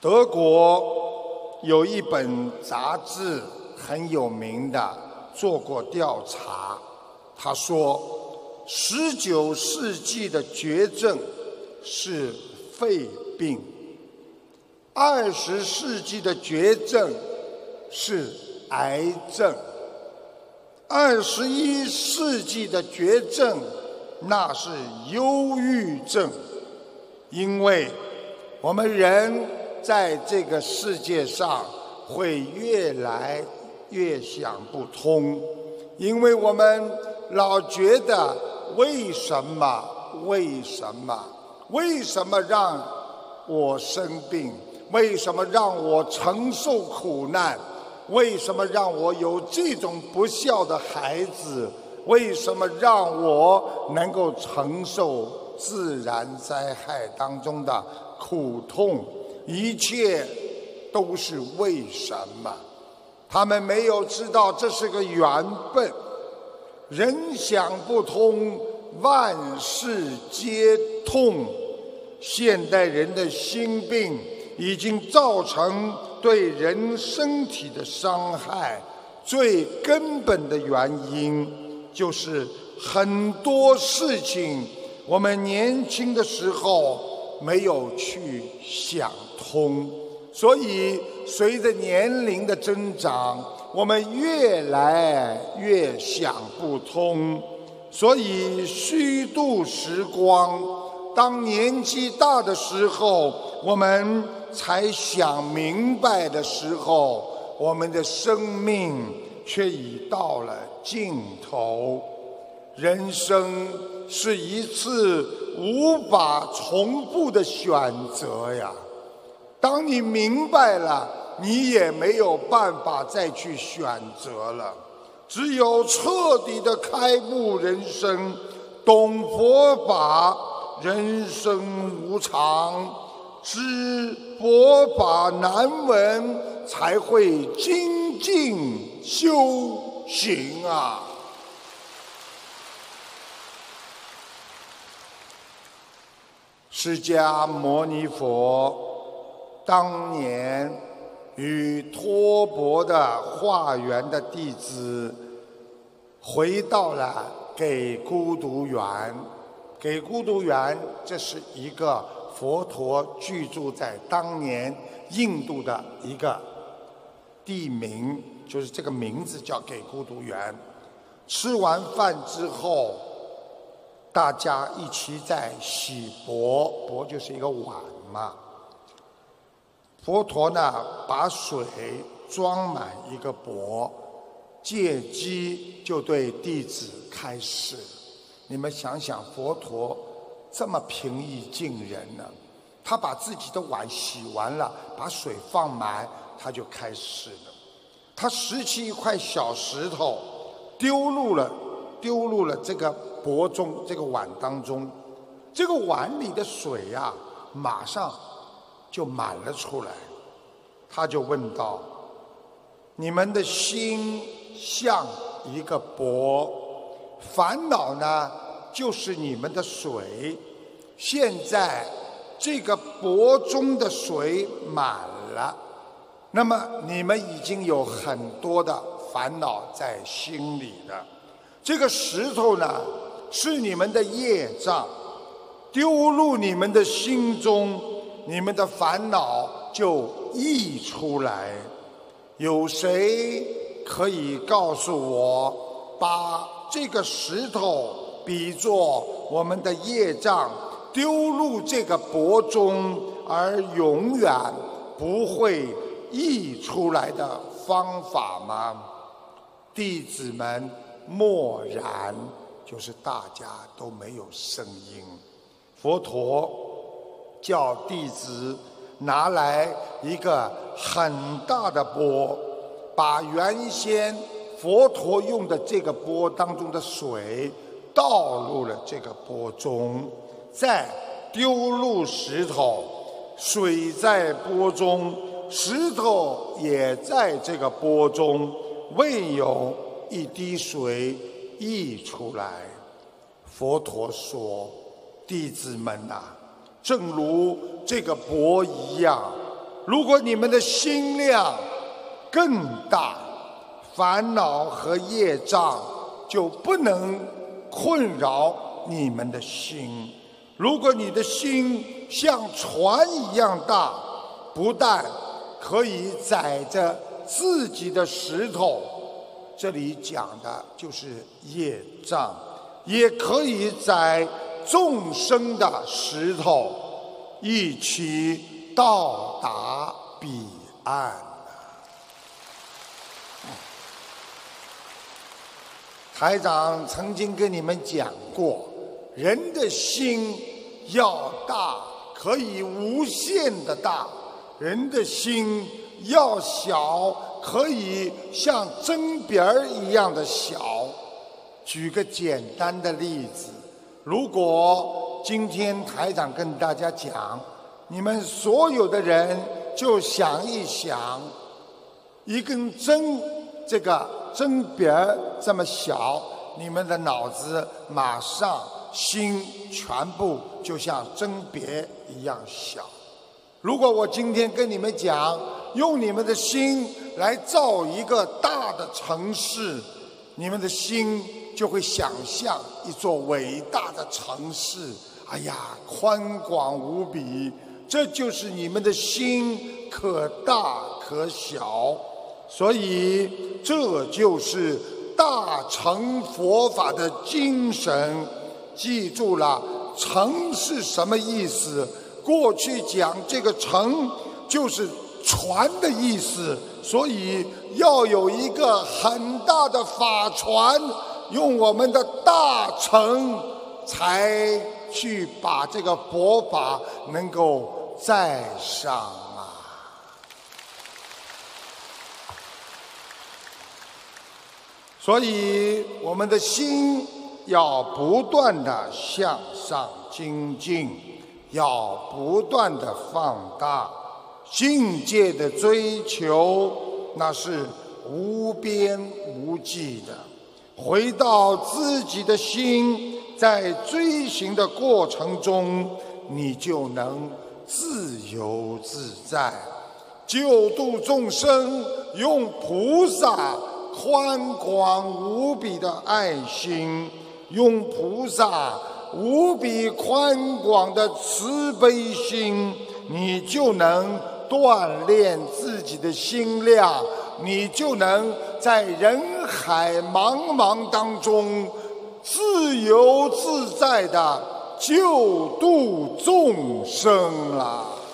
德国有一本杂志很有名的，做过调查。他说，19世纪的绝症是肺病，20世纪的绝症是癌症，21世纪的绝症那是忧郁症。因为我们人在这个世界上会越来越想不通，因为我们老觉得为什么让我生病？为什么让我承受苦难？为什么让我有这种不孝的孩子？为什么让我能够承受自然灾害当中的苦痛？一切都是为什么？他们没有知道这是个缘分。人想不通，万事皆通。现代人的心病已经造成对人身体的伤害，最根本的原因就是很多事情我们年轻的时候没有去想通，所以随着年龄的增长，我们越来越想不通。所以虚度时光，当年纪大的时候，我们才想明白的时候，我们的生命却已到了尽头。人生是一次无法重复的选择呀。当你明白了，你也没有办法再去选择了。只有彻底的开悟人生，懂佛法，人生无常，知佛法难闻，才会精进修行啊。释迦牟尼佛当年与托钵的化缘的弟子回到了给孤独园。给孤独园，这是一个佛陀居住在当年印度的一个地名，就是这个名字叫给孤独园。吃完饭之后，大家一起在洗钵，钵就是一个碗嘛。佛陀呢，把水装满一个钵，借机就对弟子开示。你们想想，佛陀这么平易近人呢，他把自己的碗洗完了，把水放满，他就开示了。他拾起一块小石头，丢入了这个钵中，这个碗当中。这个碗里的水啊，马上就满了出来。他就问道：你们的心像一个钵，烦恼呢就是你们的水。现在这个钵中的水满了，那么你们已经有很多的烦恼在心里了。这个石头呢是你们的业障，丢入你们的心中，你们的烦恼就溢出来。有谁可以告诉我，把这个石头比作我们的业障，丢入这个钵中而永远不会溢出来的方法吗？弟子们默然，就是大家都没有声音。佛陀叫弟子拿来一个很大的钵，把原先佛陀用的这个钵当中的水倒入了这个钵中，再丢入石头，水在钵中，石头也在这个钵中，未有一滴水溢出来。佛陀说：弟子们啊，正如这个钵一样， 如果你们的心量更大，烦恼和业障就不能困扰你们的心。如果你的心像船一样大，不但可以载着自己的石头，这里讲的就是业障，也可以载众生的石头，一起到达彼岸。台长曾经跟你们讲过，人的心要大，可以无限的大；人的心要小，可以像针边儿一样的小。举个简单的例子，如果今天台长跟大家讲，你们所有的人就想一想，一根针，这个针边儿这么小，你们的脑子马上心全部就像针别一样小。如果我今天跟你们讲，用你们的心来造一个大的城市，你们的心就会想象一座伟大的城市，哎呀，宽广无比。这就是你们的心可大可小，所以这就是大乘佛法的精神。记住了，乘是什么意思？过去讲这个乘就是船的意思，所以要有一个很大的法船，用我们的大乘才去把这个佛法能够载上啊。所以我们的心要不断地向上精进，要不断地放大境界的追求，那是无边无际的。回到自己的心，在追寻的过程中，你就能自由自在。救度众生，用菩萨宽广无比的爱心，用菩萨无比宽广的慈悲心，你就能锻炼自己的心量，你就能在人海茫茫当中自由自在地救度众生了。